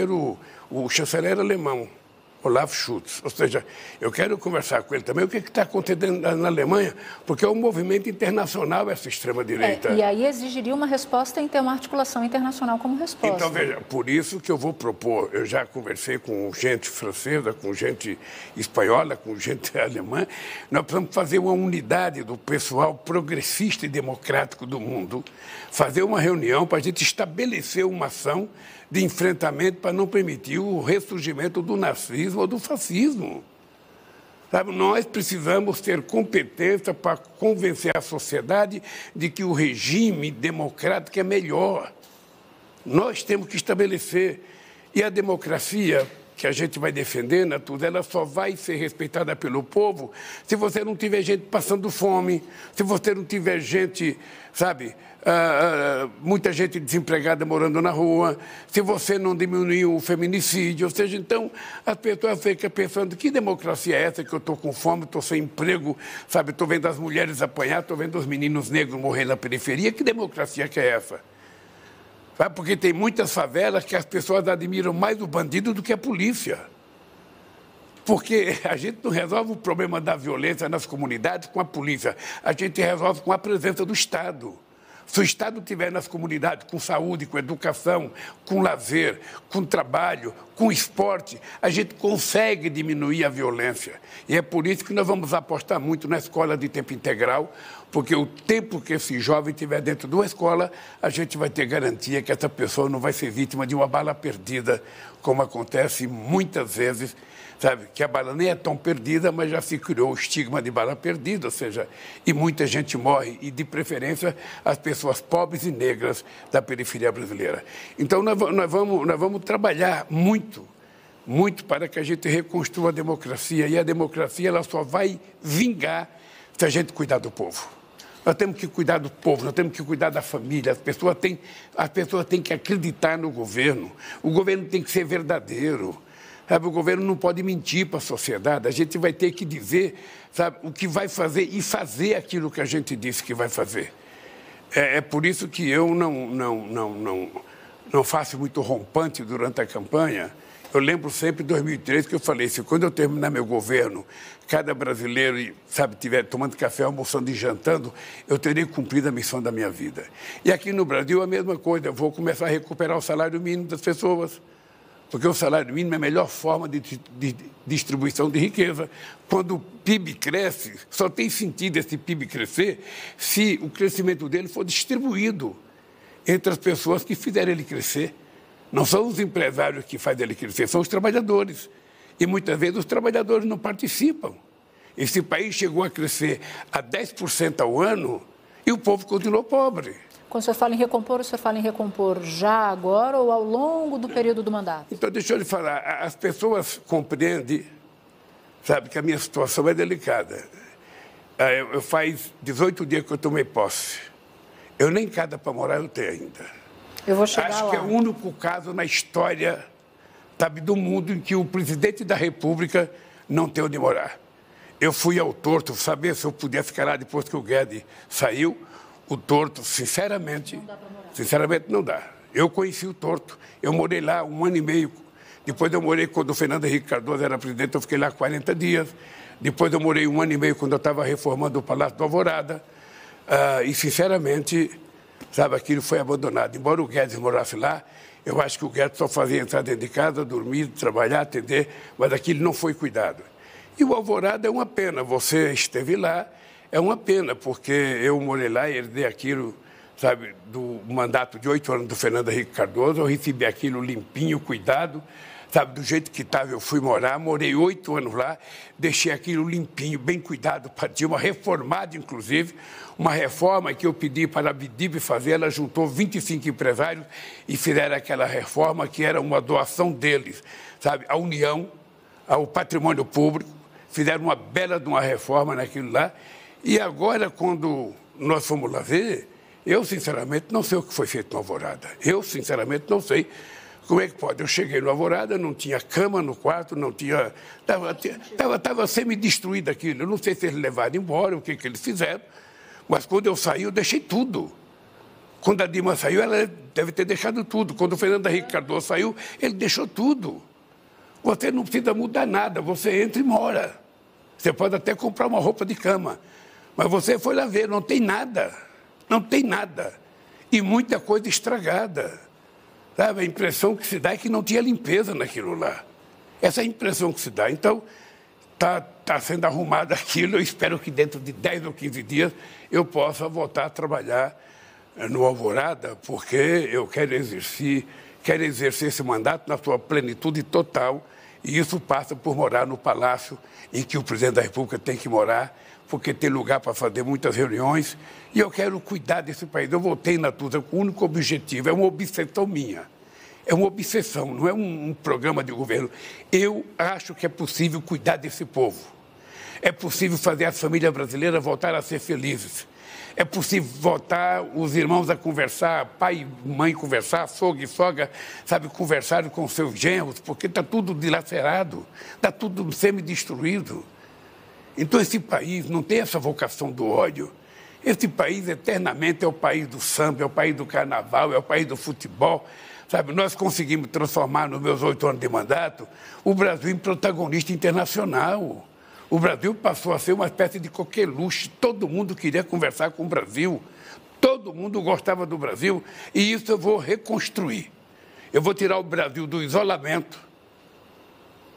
o chanceler alemão, Olaf Scholz. Ou seja, eu quero conversar com ele também o que está acontecendo na Alemanha, porque é um movimento internacional essa extrema-direita. E aí exigiria uma resposta e ter uma articulação internacional como resposta. Então, veja, por isso que eu vou propor, eu já conversei com gente francesa, com gente espanhola, com gente alemã, nós precisamos fazer uma unidade do pessoal progressista e democrático do mundo, fazer uma reunião para a gente estabelecer uma ação de enfrentamento para não permitir o ressurgimento do nazismo ou do fascismo. Sabe, nós precisamos ter competência para convencer a sociedade de que o regime democrático é melhor. Nós temos que estabelecer. E a democracia que a gente vai defender, Natuza, ela só vai ser respeitada pelo povo se você não tiver gente passando fome, se você não tiver gente, sabe, muita gente desempregada morando na rua, se você não diminuir o feminicídio, ou seja, então as pessoas ficam pensando que democracia é essa que eu estou com fome, estou sem emprego, sabe, estou vendo as mulheres apanhar, estou vendo os meninos negros morrer na periferia, que democracia que é essa? Sabe, porque tem muitas favelas que as pessoas admiram mais o bandido do que a polícia. Porque a gente não resolve o problema da violência nas comunidades com a polícia, a gente resolve com a presença do Estado. Se o Estado estiver nas comunidades com saúde, com educação, com lazer, com trabalho, com esporte, a gente consegue diminuir a violência. E é por isso que nós vamos apostar muito na escola de tempo integral, Porque o tempo que esse jovem estiver dentro de uma escola, a gente vai ter garantia que essa pessoa não vai ser vítima de uma bala perdida, como acontece muitas vezes, sabe? Que a bala nem é tão perdida, mas já se criou o estigma de bala perdida, ou seja, e muita gente morre, e de preferência as pessoas pobres e negras da periferia brasileira. Então nós vamos trabalhar muito para que a gente reconstrua a democracia, e a democracia ela só vai vingar se a gente cuidar do povo. Nós temos que cuidar do povo, nós temos que cuidar da família, as pessoas têm que acreditar no governo, o governo tem que ser verdadeiro, sabe? O governo não pode mentir para a sociedade, a gente vai ter que dizer, sabe, o que vai fazer e fazer aquilo que a gente disse que vai fazer. É por isso que eu não faço muito rompante durante a campanha. Eu lembro sempre de 2003 que eu falei, se quando eu terminar meu governo, cada brasileiro, sabe, estiver tomando café, almoçando e jantando, eu terei cumprido a missão da minha vida. E aqui no Brasil a mesma coisa, eu vou começar a recuperar o salário mínimo das pessoas, porque o salário mínimo é a melhor forma de distribuição de riqueza. Quando o PIB cresce, só tem sentido esse PIB crescer se o crescimento dele for distribuído entre as pessoas que fizeram ele crescer. Não são os empresários que fazem ele crescer, são os trabalhadores. E muitas vezes os trabalhadores não participam. Esse país chegou a crescer a 10% ao ano e o povo continuou pobre. Quando o senhor fala o senhor fala em recompor já agora ou ao longo do período do mandato? Então, deixa eu lhe falar, as pessoas compreendem, sabe, que a minha situação é delicada. Eu faz 18 dias que eu tomei posse. Eu nem casa para morar eu tenho ainda. Eu vou chegar lá. Acho que é o único caso na história, sabe, do mundo em que o presidente da República não tem onde morar. Eu fui ao Torto saber se eu podia ficar lá depois que o Guedes saiu. O Torto, sinceramente não dá. Eu conheci o Torto, eu morei lá 1 ano e meio. Depois eu morei quando o Fernando Henrique Cardoso era presidente, eu fiquei lá 40 dias. Depois eu morei 1 ano e meio quando eu estava reformando o Palácio do Alvorada. E, sinceramente, sabe, aquilo foi abandonado. Embora o Guedes morasse lá, eu acho que o Guedes só fazia entrar dentro de casa, dormir, trabalhar, atender, mas aquilo não foi cuidado. E o Alvorada é uma pena, você esteve lá, é uma pena, porque eu morei lá e herdei aquilo, sabe, do mandato de 8 anos do Fernando Henrique Cardoso, eu recebi aquilo limpinho, cuidado, sabe, do jeito que estava eu fui morar, morei 8 anos lá, deixei aquilo limpinho, bem cuidado, para ter uma reformada, inclusive, uma reforma que eu pedi para a Abdib fazer, ela juntou 25 empresários e fizeram aquela reforma que era uma doação deles, sabe, à União, ao patrimônio público, fizeram uma bela de uma reforma naquilo lá, e agora, quando nós fomos lá ver, eu, sinceramente, não sei o que foi feito no Alvorada. Eu, sinceramente, não sei como é que pode. Eu cheguei no Alvorada, não tinha cama no quarto, não tinha... Estava semi-destruído aquilo. Eu não sei se eles levaram embora, o que eles fizeram, mas quando eu saí, eu deixei tudo. Quando a Dilma saiu, ela deve ter deixado tudo. Quando o Fernando Henrique Cardoso saiu, ele deixou tudo. Você não precisa mudar nada, você entra e mora. Você pode até comprar uma roupa de cama. Mas você foi lá ver, não tem nada. Não tem nada. E muita coisa estragada. Sabe? A impressão que se dá é que não tinha limpeza naquilo lá. Essa é a impressão que se dá. Então, está sendo arrumado aquilo. Eu espero que dentro de 10 ou 15 dias eu possa voltar a trabalhar no Alvorada, porque eu quero exercer esse mandato na sua plenitude total. E isso passa por morar no palácio em que o presidente da República tem que morar, porque tem lugar para fazer muitas reuniões, e eu quero cuidar desse país. Eu voltei na Tusa com o único objetivo, é uma obsessão minha. É uma obsessão, não é um programa de governo. Eu acho que é possível cuidar desse povo. É possível fazer as famílias brasileiras voltar a ser felizes. É possível voltar os irmãos a conversar, pai e mãe conversar, sogro e sogra, sabe, conversar com seus genros, porque está tudo dilacerado, está tudo semi-destruído. Então, esse país não tem essa vocação do ódio. Esse país, eternamente, é o país do samba, é o país do carnaval, é o país do futebol. Sabe, nós conseguimos transformar, nos meus 8 anos de mandato, o Brasil em protagonista internacional. O Brasil passou a ser uma espécie de coqueluche. Todo mundo queria conversar com o Brasil. Todo mundo gostava do Brasil. E isso eu vou reconstruir. Eu vou tirar o Brasil do isolamento.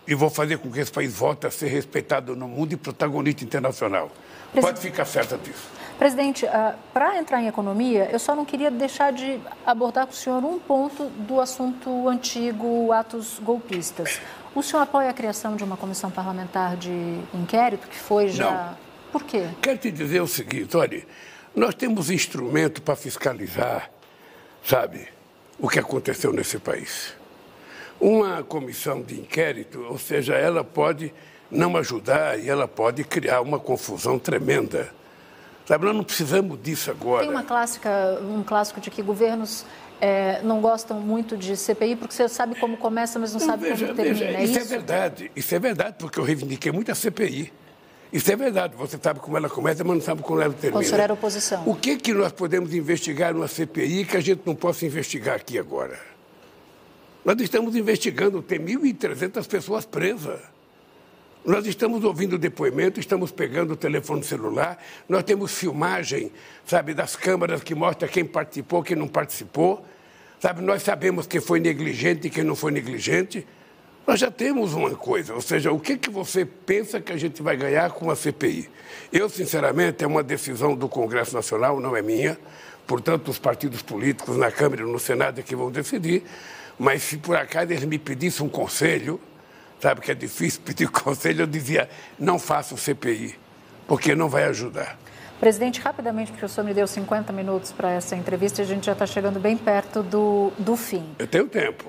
e vou fazer com que esse país volte a ser respeitado no mundo e protagonista internacional. Pode ficar certa disso. Presidente, para entrar em economia, eu só não queria deixar de abordar com o senhor um ponto do assunto antigo, atos golpistas. O senhor apoia a criação de uma comissão parlamentar de inquérito, que foi já... Não. Por quê? Quero te dizer o seguinte, olha, nós temos instrumento para fiscalizar, sabe, o que aconteceu nesse país. Uma comissão de inquérito, ou seja, ela pode não ajudar e ela pode criar uma confusão tremenda. Sabe, nós não precisamos disso agora. Tem um clássico de que governos não gostam muito de CPI, porque você sabe como começa, mas não sabe como termina. Isso é verdade. Isso é verdade, porque eu reivindiquei muito a CPI. Isso é verdade. Você sabe como ela começa, mas não sabe como ela termina. O senhor era oposição. O que nós podemos investigar numa CPI que a gente não possa investigar aqui agora? Nós estamos investigando, tem 1.300 pessoas presas. Nós estamos ouvindo depoimento, estamos pegando o telefone celular, nós temos filmagem, sabe, das câmaras que mostra quem participou, quem não participou. Sabe, nós sabemos quem foi negligente e quem não foi negligente. Nós já temos uma coisa, ou seja, o que você pensa que a gente vai ganhar com a CPI? Eu, sinceramente, é uma decisão do Congresso Nacional, não é minha. Portanto, os partidos políticos na Câmara e no Senado é que vão decidir. Mas se por acaso eles me pedissem um conselho, sabe que é difícil pedir conselho, eu dizia, não faça o CPI, porque não vai ajudar. Presidente, rapidamente, porque o senhor me deu 50 minutos para essa entrevista e a gente já está chegando bem perto do fim. Eu tenho tempo.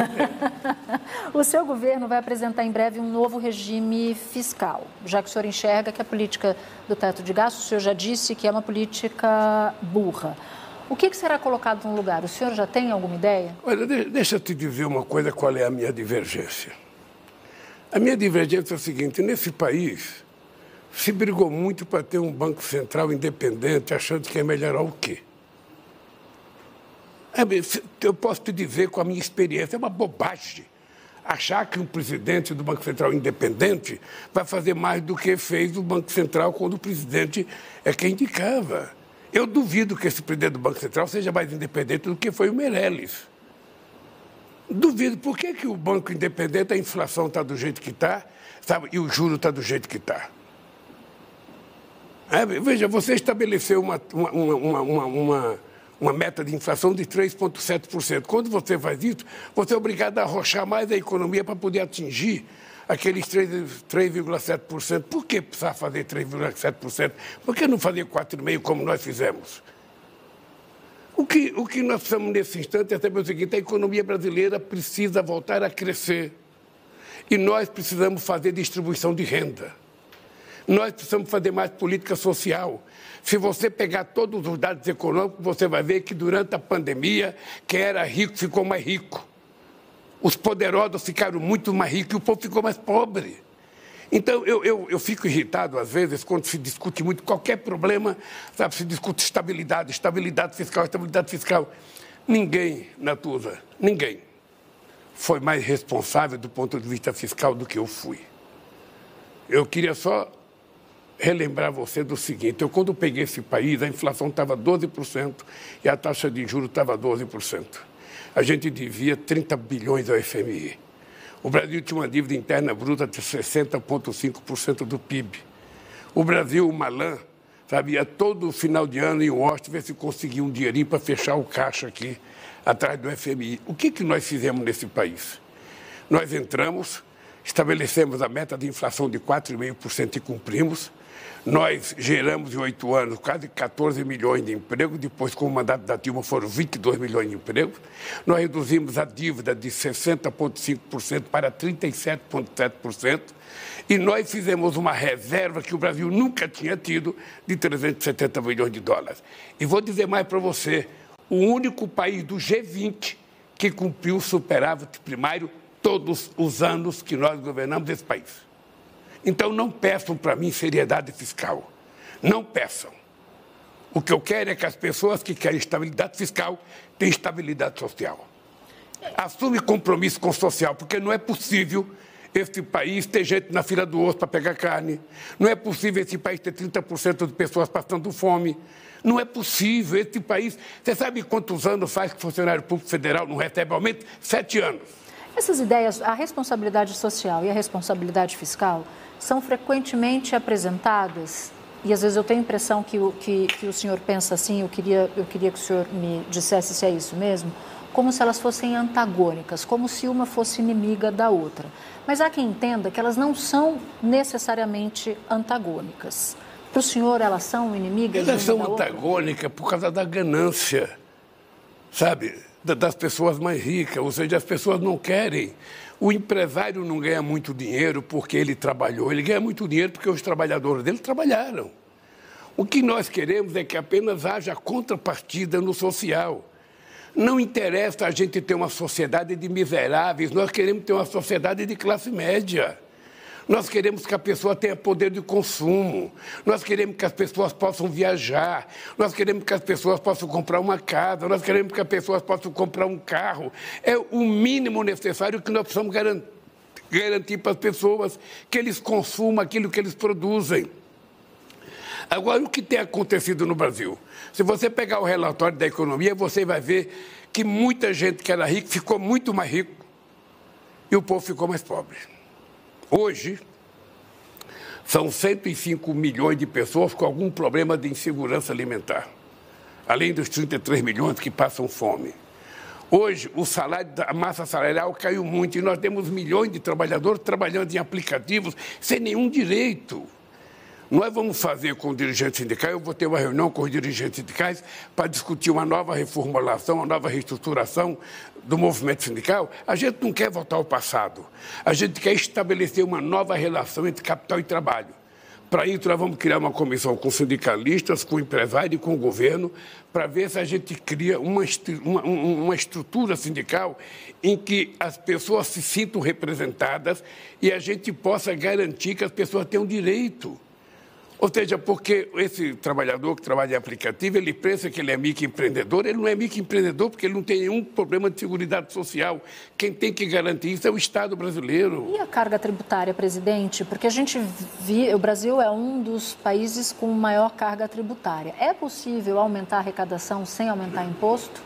O seu governo vai apresentar em breve um novo regime fiscal, já que o senhor enxerga que a política do teto de gastos, o senhor já disse que é uma política burra. O que será colocado no lugar? O senhor já tem alguma ideia? Olha, deixa eu te dizer uma coisa, qual é a minha divergência. A minha divergência é o seguinte, nesse país se brigou muito para ter um Banco Central independente, achando que ia melhorar o quê? Eu posso te dizer com a minha experiência, é uma bobagem achar que um presidente do Banco Central independente vai fazer mais do que fez o Banco Central quando o presidente é quem indicava. Eu duvido que esse presidente do Banco Central seja mais independente do que foi o Meirelles. Duvido. Por que o banco independente, a inflação está do jeito que está, sabe, e o juro está do jeito que está? Veja, você estabeleceu uma meta de inflação de 3,7%. Quando você faz isso, você é obrigado a arrochar mais a economia para poder atingir aqueles 3,7%. Por que precisar fazer 3,7%? Por que não fazer 4,5% como nós fizemos? O que nós precisamos nesse instante é saber o seguinte, a economia brasileira precisa voltar a crescer. E nós precisamos fazer distribuição de renda. Nós precisamos fazer mais política social. Se você pegar todos os dados econômicos, você vai ver que durante a pandemia, quem era rico ficou mais rico. Os poderosos ficaram muito mais ricos e o povo ficou mais pobre. Então, eu fico irritado, às vezes, quando se discute muito qualquer problema, sabe, se discute estabilidade fiscal. Ninguém, Natuza, ninguém foi mais responsável do ponto de vista fiscal do que eu fui. Eu queria só relembrar você do seguinte, eu quando peguei esse país, a inflação estava 12% e a taxa de juros estava 12%. A gente devia 30 bilhões ao FMI. O Brasil tinha uma dívida interna bruta de 60,5% do PIB. O Brasil, o Malan, sabia todo final de ano em Washington ver se conseguia um dinheirinho para fechar o caixa aqui, atrás do FMI. O que nós fizemos nesse país? Nós entramos, estabelecemos a meta de inflação de 4,5% e cumprimos. Nós geramos em 8 anos quase 14 milhões de empregos, depois com o mandato da Dilma foram 22 milhões de empregos. Nós reduzimos a dívida de 60,5% para 37,7% e nós fizemos uma reserva que o Brasil nunca tinha tido de 370 milhões de dólares. E vou dizer mais para você, o único país do G20 que cumpriu o superávit primário todos os anos que nós governamos esse país. Então, não peçam para mim seriedade fiscal. Não peçam. O que eu quero é que as pessoas que querem estabilidade fiscal tenham estabilidade social. Assume compromisso com o social, porque não é possível esse país ter gente na fila do osso para pegar carne. Não é possível esse país ter 30% de pessoas passando fome. Não é possível esse país... Você sabe quantos anos faz que o funcionário público federal não recebe aumento? 7 anos. Essas ideias, a responsabilidade social e a responsabilidade fiscal, são frequentemente apresentadas, e às vezes eu tenho a impressão que o senhor pensa assim, eu queria que o senhor me dissesse se é isso mesmo, como se elas fossem antagônicas, como se uma fosse inimiga da outra. Mas há quem entenda que elas não são necessariamente antagônicas. Para o senhor, elas são inimigas? Elas são antagônicas por causa da ganância, sabe? Das pessoas mais ricas, ou seja, as pessoas não querem. O empresário não ganha muito dinheiro porque ele trabalhou, ele ganha muito dinheiro porque os trabalhadores dele trabalharam. O que nós queremos é que apenas haja contrapartida no social. Não interessa a gente ter uma sociedade de miseráveis, nós queremos ter uma sociedade de classe média. Nós queremos que a pessoa tenha poder de consumo, nós queremos que as pessoas possam viajar, nós queremos que as pessoas possam comprar uma casa, nós queremos que as pessoas possam comprar um carro. É o mínimo necessário que nós precisamos garantir para as pessoas, que eles consumam aquilo que eles produzem. Agora, o que tem acontecido no Brasil? Se você pegar o relatório da economia, você vai ver que muita gente que era rica ficou muito mais rico e o povo ficou mais pobre. Hoje, são 105 milhões de pessoas com algum problema de insegurança alimentar, além dos 33 milhões que passam fome. Hoje, o salário, a massa salarial caiu muito e nós temos milhões de trabalhadores trabalhando em aplicativos sem nenhum direito. Nós vamos fazer com os dirigentes sindicais, eu vou ter uma reunião com os dirigentes sindicais para discutir uma nova reformulação, uma nova reestruturação do movimento sindical. A gente não quer voltar ao passado, a gente quer estabelecer uma nova relação entre capital e trabalho. Para isso, nós vamos criar uma comissão com sindicalistas, com empresários e com o governo, para ver se a gente cria uma estrutura sindical em que as pessoas se sintam representadas e a gente possa garantir que as pessoas tenham direito. Ou seja, porque esse trabalhador que trabalha em aplicativo, ele pensa que ele é microempreendedor, ele não é microempreendedor porque ele não tem nenhum problema de seguridade social. Quem tem que garantir isso é o Estado brasileiro. E a carga tributária, presidente? Porque a gente o Brasil é um dos países com maior carga tributária. É possível aumentar a arrecadação sem aumentar imposto?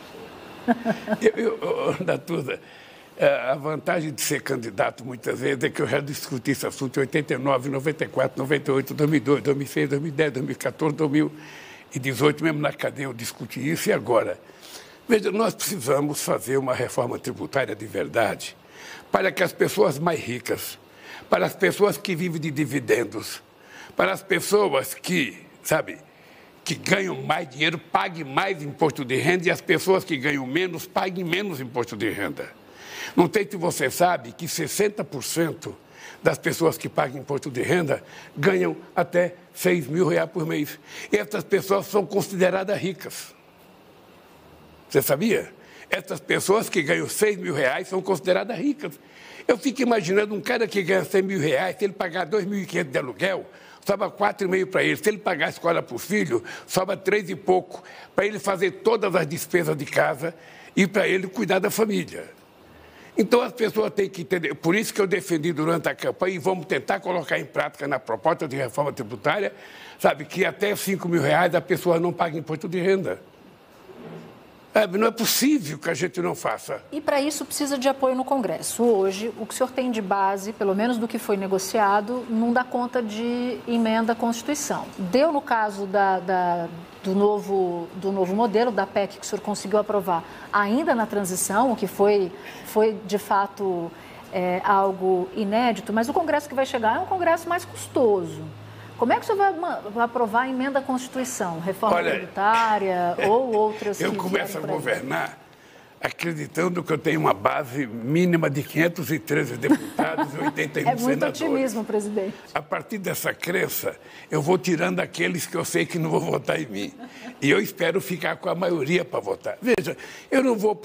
Natuza, a vantagem de ser candidato, muitas vezes, é que eu já discuti esse assunto em 89, 94, 98, 2002, 2006, 2010, 2014, 2018, mesmo na cadeia eu discuti isso, e agora? Veja, nós precisamos fazer uma reforma tributária de verdade para que as pessoas mais ricas, para as pessoas que vivem de dividendos, para as pessoas que, que ganham mais dinheiro, paguem mais imposto de renda e as pessoas que ganham menos, paguem menos imposto de renda. Não sei se você sabe que 60% das pessoas que pagam imposto de renda ganham até R$6 mil por mês. E essas pessoas são consideradas ricas. Você sabia? Essas pessoas que ganham R$6 mil são consideradas ricas. Eu fico imaginando um cara que ganha R$100 mil, se ele pagar R$2.500 de aluguel, sobra 4,5 para ele. Se ele pagar a escola para o filho, sobra 3 e pouco, para ele fazer todas as despesas de casa e para ele cuidar da família. Então, as pessoas têm que entender. Por isso que eu defendi durante a campanha, e vamos tentar colocar em prática na proposta de reforma tributária, que até R$5 mil a pessoa não paga imposto de renda. Não é possível que a gente não faça. E para isso precisa de apoio no Congresso. Hoje, o que o senhor tem de base, pelo menos do que foi negociado, não dá conta de emenda à Constituição. Deu no caso do novo modelo, da PEC que o senhor conseguiu aprovar ainda na transição, o que foi de fato algo inédito, mas o Congresso que vai chegar é um Congresso mais custoso. Como é que o senhor vai aprovar a emenda à Constituição? Reforma tributária ou outras? Eu começo a governar acreditando que eu tenho uma base mínima de 513 deputados e 81 senadores. É muito otimismo, presidente. A partir dessa crença, eu vou tirando aqueles que eu sei que não vão votar em mim. E eu espero ficar com a maioria para votar. Veja, eu não vou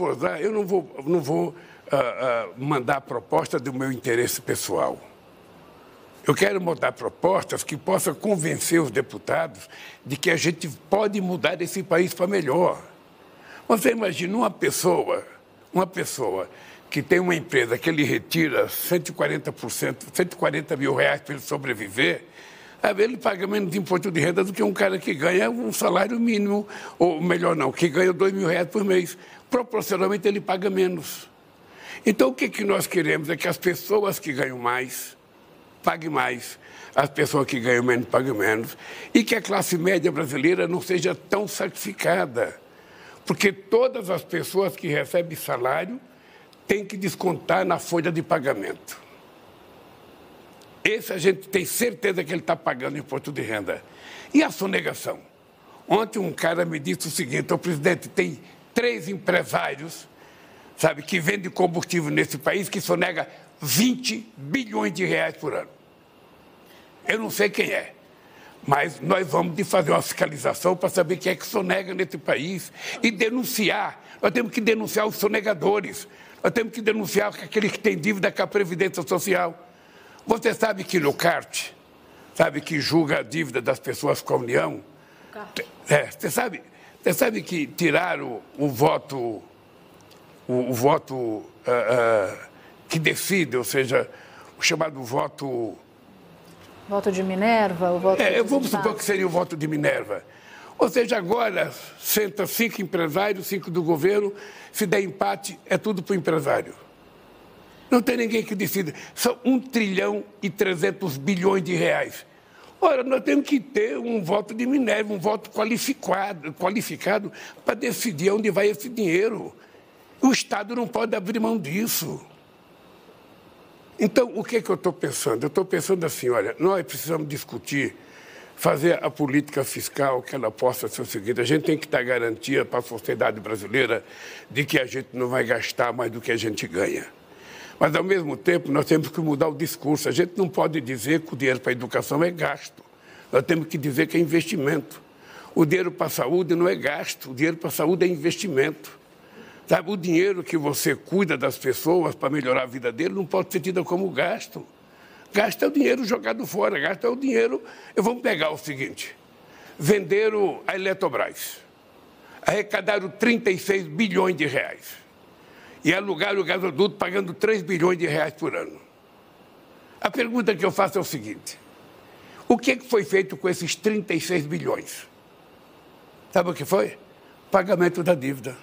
mandar proposta do meu interesse pessoal. Eu quero mandar propostas que possam convencer os deputados de que a gente pode mudar esse país para melhor. Você imagina uma pessoa que tem uma empresa que ele retira 140%, 140 mil reais para ele sobreviver, ele paga menos imposto de renda do que um cara que ganha um salário mínimo, ou melhor não, que ganha R$2 mil por mês. Proporcionalmente ele paga menos. Então, o que nós queremos é que as pessoas que ganham mais paguem mais, as pessoas que ganham menos paguem menos, e que a classe média brasileira não seja tão sacrificada. Porque todas as pessoas que recebem salário têm que descontar na folha de pagamento. Esse a gente tem certeza que ele está pagando imposto de renda. E a sonegação? Ontem um cara me disse o seguinte: o presidente, tem 3 empresários, sabe, que vendem combustível nesse país que sonega 20 bilhões de reais por ano. Eu não sei quem é, mas nós vamos fazer uma fiscalização para saber quem é que sonega nesse país e denunciar. Nós temos que denunciar os sonegadores, nós temos que denunciar aqueles que têm dívida com a Previdência Social. Você sabe que no CART, sabe, que julga a dívida das pessoas com a União, você sabe que tiraram o voto que decide, ou seja, o chamado voto... Voto de Minerva? O voto vamos supor que seria o voto de Minerva. Ou seja, agora senta 5 empresários, 5 do governo, se der empate, é tudo para o empresário. Não tem ninguém que decida. São 1 trilhão e 300 bilhões de reais. Ora, nós temos que ter um voto de Minerva, um voto qualificado para decidir onde vai esse dinheiro. O Estado não pode abrir mão disso. Então, o que eu estou pensando? Eu estou pensando assim, olha, nós precisamos discutir, fazer a política fiscal que ela possa ser o seguinte: a gente tem que dar garantia para a sociedade brasileira de que a gente não vai gastar mais do que a gente ganha. Mas, ao mesmo tempo, nós temos que mudar o discurso. A gente não pode dizer que o dinheiro para a educação é gasto. Nós temos que dizer que é investimento. O dinheiro para a saúde não é gasto, o dinheiro para a saúde é investimento. Sabe, o dinheiro que você cuida das pessoas para melhorar a vida dele não pode ser tido como gasto. Gasto é o dinheiro jogado fora, gasto é o dinheiro... Vamos pegar o seguinte: venderam a Eletrobras, arrecadaram 36 bilhões de reais e alugaram o gasoduto pagando 3 bilhões de reais por ano. A pergunta que eu faço é o seguinte: o que foi feito com esses 36 bilhões? Sabe o que foi? Pagamento da dívida.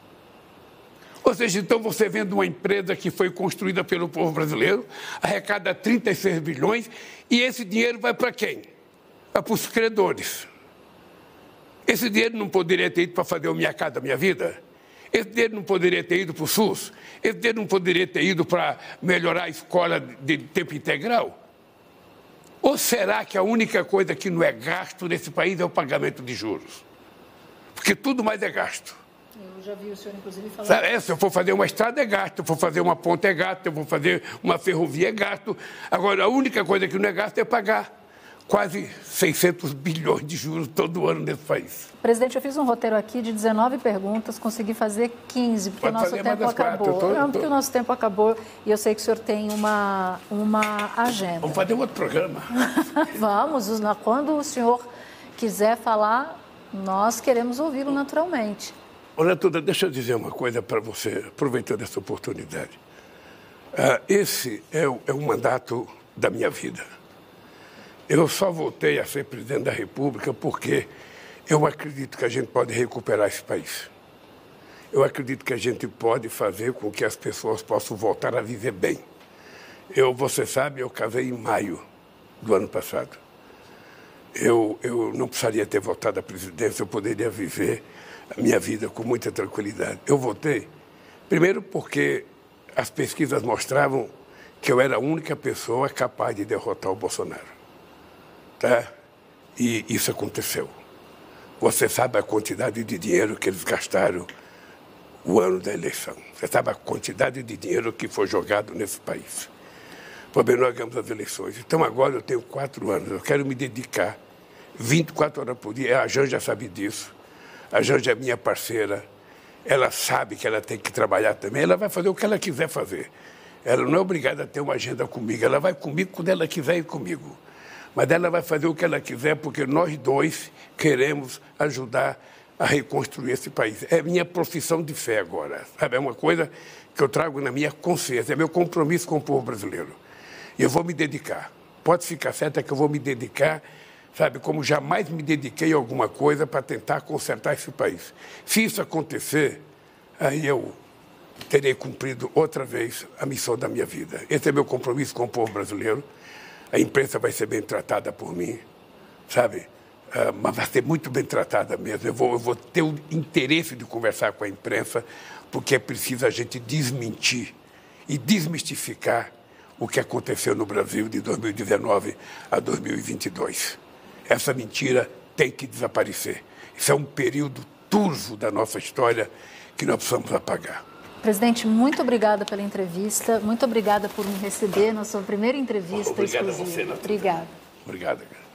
Ou seja, então você vende uma empresa que foi construída pelo povo brasileiro, arrecada 36 bilhões, e esse dinheiro vai para quem? Vai para os credores. Esse dinheiro não poderia ter ido para fazer o Minha Casa Minha Vida? Esse dinheiro não poderia ter ido para o SUS? Esse dinheiro não poderia ter ido para melhorar a escola de tempo integral? Ou será que a única coisa que não é gasto nesse país é o pagamento de juros? Porque tudo mais é gasto. Eu já vi o senhor, inclusive, falar... Se eu for fazer uma estrada, é gasto. Se eu for fazer uma ponte, é gasto. Se eu for fazer uma ferrovia, é gasto. Agora, a única coisa que não é gasto é pagar quase 600 bilhões de juros todo ano nesse país. Presidente, eu fiz um roteiro aqui de 19 perguntas, consegui fazer 15, porque o nosso tempo acabou. Não, porque o nosso tempo acabou e eu sei que o senhor tem uma agenda. Vamos fazer um outro programa. Vamos, quando o senhor quiser falar, nós queremos ouvi-lo naturalmente. Olha, Tuda, deixa eu dizer uma coisa para você, aproveitando essa oportunidade. Esse é o mandato da minha vida. Eu só voltei a ser presidente da República porque eu acredito que a gente pode recuperar esse país. Eu acredito que a gente pode fazer com que as pessoas possam voltar a viver bem. Você sabe, eu casei em maio do ano passado. Eu não precisaria ter voltado à presidência, eu poderia viver a minha vida com muita tranquilidade. Eu votei, primeiro porque as pesquisas mostravam que eu era a única pessoa capaz de derrotar o Bolsonaro. Tá? E isso aconteceu. Você sabe a quantidade de dinheiro que eles gastaram o ano da eleição. Você sabe a quantidade de dinheiro que foi jogado nesse país. Por bem, nós ganhamos as eleições. Então, agora eu tenho 4 anos. Eu quero me dedicar 24 horas por dia. A Janja sabe disso. A Janja é minha parceira. Ela sabe que ela tem que trabalhar também. Ela vai fazer o que ela quiser fazer. Ela não é obrigada a ter uma agenda comigo. Ela vai comigo quando ela quiser ir comigo. Mas ela vai fazer o que ela quiser, porque nós dois queremos ajudar a reconstruir esse país. É minha profissão de fé agora, sabe? É uma coisa que eu trago na minha consciência, é meu compromisso com o povo brasileiro. E eu vou me dedicar. Pode ficar certa que eu vou me dedicar, sabe, como jamais me dediquei a alguma coisa para tentar consertar esse país. Se isso acontecer, aí eu terei cumprido outra vez a missão da minha vida. Esse é meu compromisso com o povo brasileiro. A imprensa vai ser bem tratada por mim, sabe? Mas vai ser muito bem tratada mesmo. Eu vou ter o interesse de conversar com a imprensa, porque é preciso a gente desmentir e desmistificar o que aconteceu no Brasil de 2019 a 2022. Essa mentira tem que desaparecer. Isso é um período turvo da nossa história que nós precisamos apagar. Presidente, muito obrigada pela entrevista, muito obrigada por me receber na sua primeira entrevista exclusiva. Obrigado a você, Natália. Obrigada. Obrigado, cara.